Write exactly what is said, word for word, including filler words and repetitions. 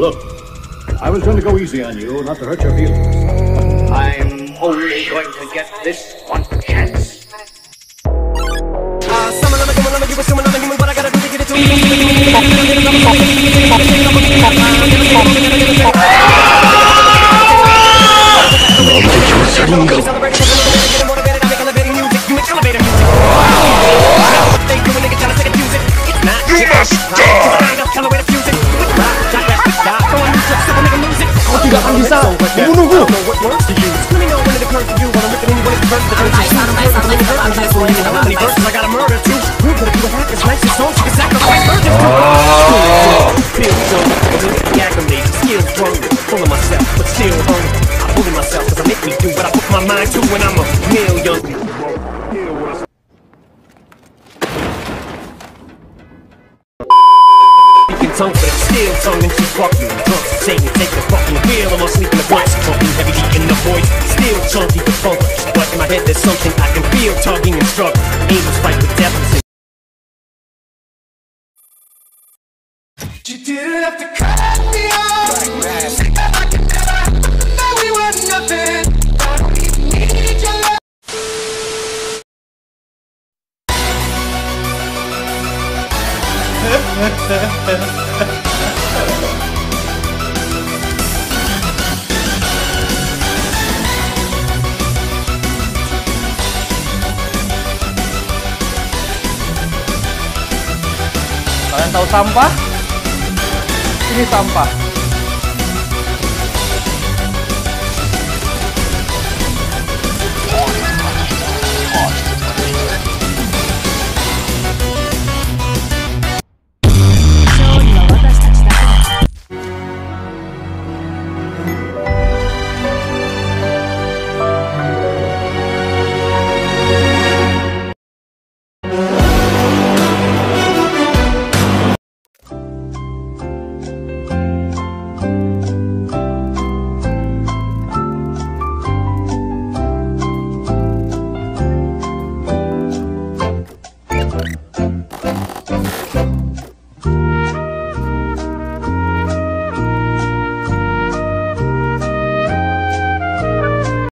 Look, I was going to go easy on you, not to hurt your feelings. I'm only going to get this one chance. Uh, some of them are going to give us some of them, but I gotta do to get it to Tidak akan bisa membunuhku. Tongue, but it's still tongue and she fucking drunk. Satan, take the fucking wheel. I'm all sleeping the voice. Talking heavy deep in the voice. Still chunky but funk. But in my head there's something I can feel tugging and struggling. Angels fight with devils. You didn't have to cut me off. Say that I could never, that we were nothing. I don't even need your love. Kalian tahu sampah? Ini sampah.